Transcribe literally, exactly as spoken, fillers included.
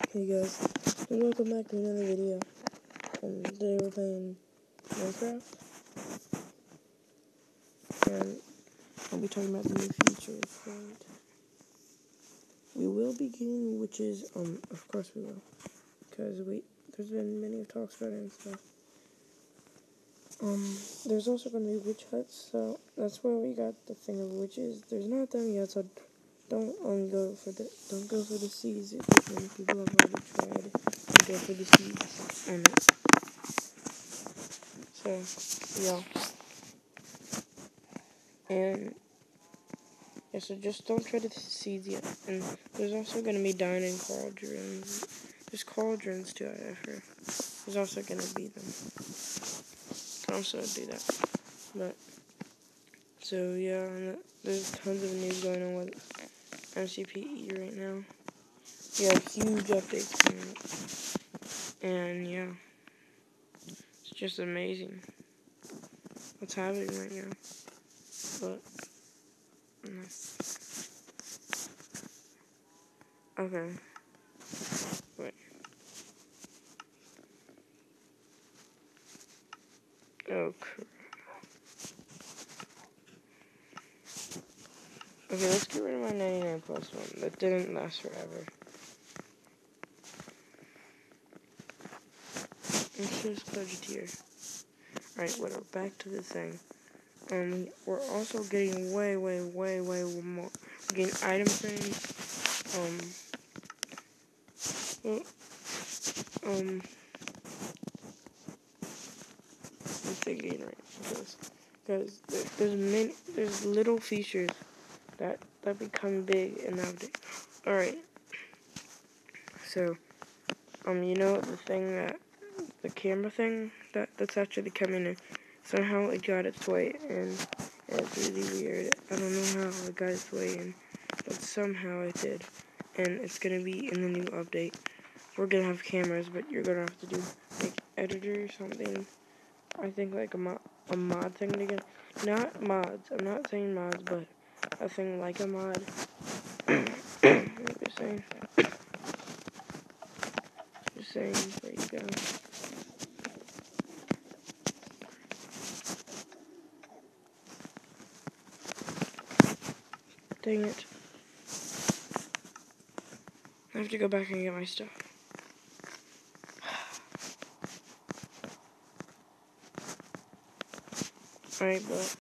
Hey guys, and welcome back to another video. Um, today we're playing Minecraft, and I'll be talking about the new features for it. We will be getting witches, um, of course we will, because we, there's been many talks about it and stuff. Um, there's also going to be witch huts, so that's where we got the thing of witches. There's not them yet, so don't only go for the, don't go for the seeds, because many people have already tried to go for the seeds on it. So, yeah. And, yeah, so just don't try to seeds yet. And there's also going to be diamond cauldrons. There's cauldrons too, I heard. There's also going to be them. Can also do that. But, so, yeah, and there's tons of news going on with M C P E right now. Yeah, huge updates coming up. And, yeah. It's just amazing what's happening right now. But, no. Okay. Wait. Oh, crap. Okay, let's get rid of my ninety-nine plus one. That didn't last forever. Let's just budget Alright, whatever. Back to the thing. Um, we're also getting way, way, way, way more. We're getting item frames. Um, well, um, I'm thinking right because because there, there's many there's little features that that become big in the update. All right. So, um, you know the thing that the camera thing that that's actually coming in. Somehow it got its way in. And it's really weird. I don't know how it got its way in, but somehow it did. And it's gonna be in the new update. We're gonna have cameras, but you're gonna have to do like editor or something. I think like a mod, a mod thing again. Not mods. I'm not saying mods, but a thing like a mod. Just saying. Just saying. There you go. Dang it. I have to go back and get my stuff. Alright, but